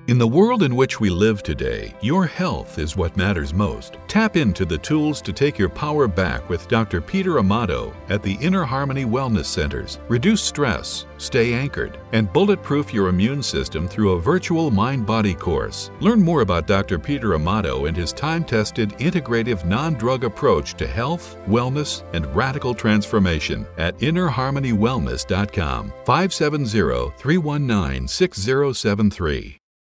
In the world in which we live today, your health is what matters most. Tap into the tools to take your power back with Dr. Peter Amato at the Inner Harmony Wellness Centers. Reduce stress, stay anchored, and bulletproof your immune system through a virtual mind-body course. Learn more about Dr. Peter Amato and his time-tested, integrative, non-drug approach to health, wellness, and radical transformation at innerharmonywellness.com, 570-319-6073.